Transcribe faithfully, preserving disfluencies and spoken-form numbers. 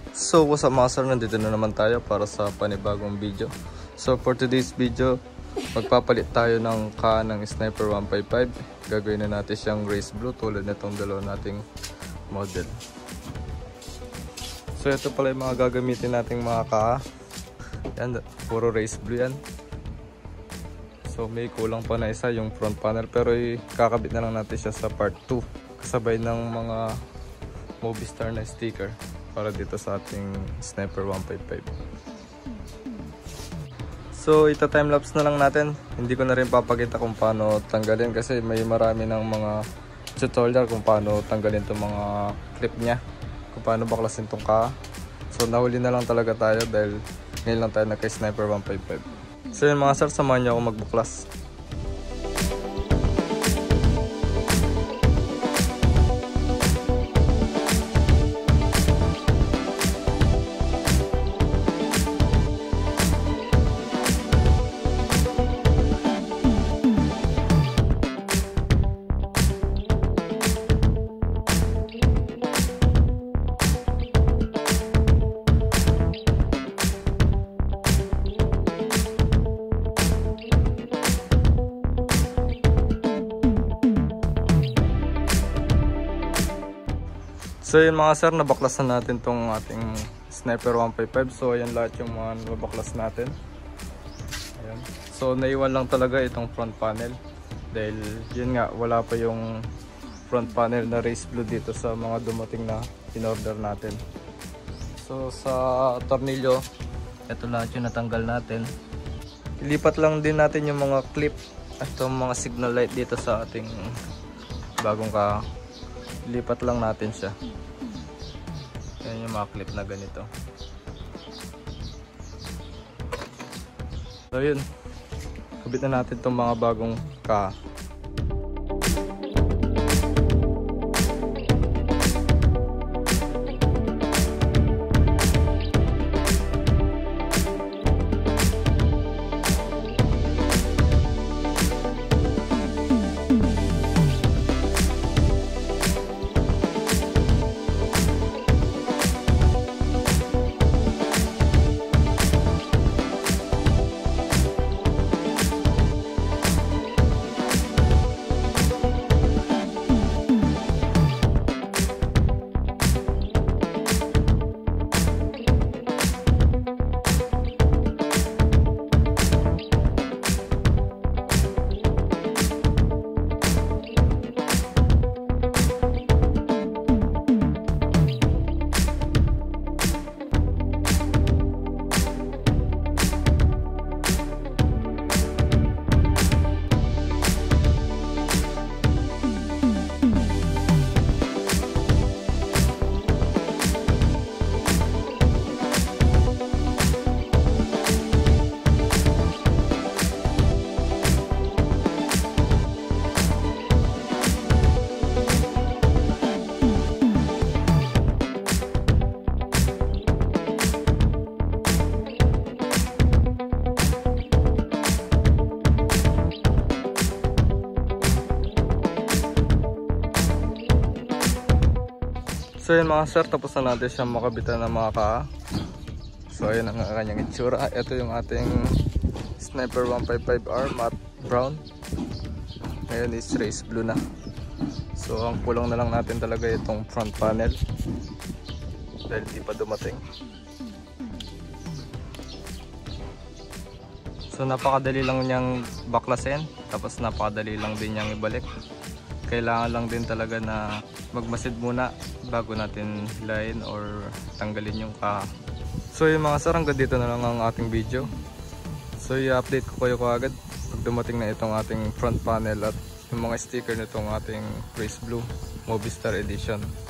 So what's up mga sir, nandito na naman tayo para sa panibagong video. So for today's video, magpapalit tayo ng K A ng Sniper one fifty-five. Gagawin na natin siyang race blue tulad na itong dalawa nating model. So ito pala yung mga gagamitin nating mga K A. Yan, puro race blue yan. So may kulang pa na isa, yung front panel, pero kakabit na lang natin siya sa part two kasabay ng mga Movistar na sticker para dito sa ating Sniper one fifty-five. So ita timelapse na lang natin. Hindi ko na rin papakita kung paano tanggalin kasi may marami ng mga tutorial kung paano tanggalin itong mga clip nya, kung paano baklasin itong K A. So nahuli na lang talaga tayo dahil ngayon lang tayo nagka Sniper one fifty-five. So yun mga sir, samahan niyo ako magbuklas. So yun mga sir, nabaklasan natin tong ating Sniper one fifty-five. So ayan lahat yung mga nabaklas natin. Ayan. So naiwan lang talaga itong front panel dahil yun nga, wala pa yung front panel na race blue dito sa mga dumating na in-order natin. So sa tornilyo, ito lahat yung natanggal natin. Ilipat lang din natin yung mga clip at yung mga signal light dito sa ating bagong K A. Lipat lang natin siya. Yan yung mga clip na ganito. So yun, kabit na natin itong mga bagong K A. So yun mga sir, tapos na natin siyang makabitan ng mga K A. So ayun ang kanyang itsura. Ito yung ating Sniper one fifty-five R matte brown. Ngayon is race blue na. So ang kulang na lang natin talaga itong front panel dahil di pa dumating. So napakadali lang niyang baklasin, tapos napakadali lang din niyang ibalik. Kailangan lang din talaga na magmasid muna bago natin hilahin or tanggalin yung K A. So yung mga sir, hanggang dito na lang ang ating video. So i-update ko kayo kaagad pag dumating na itong ating front panel at yung mga sticker nitong ating race blue Movistar edition.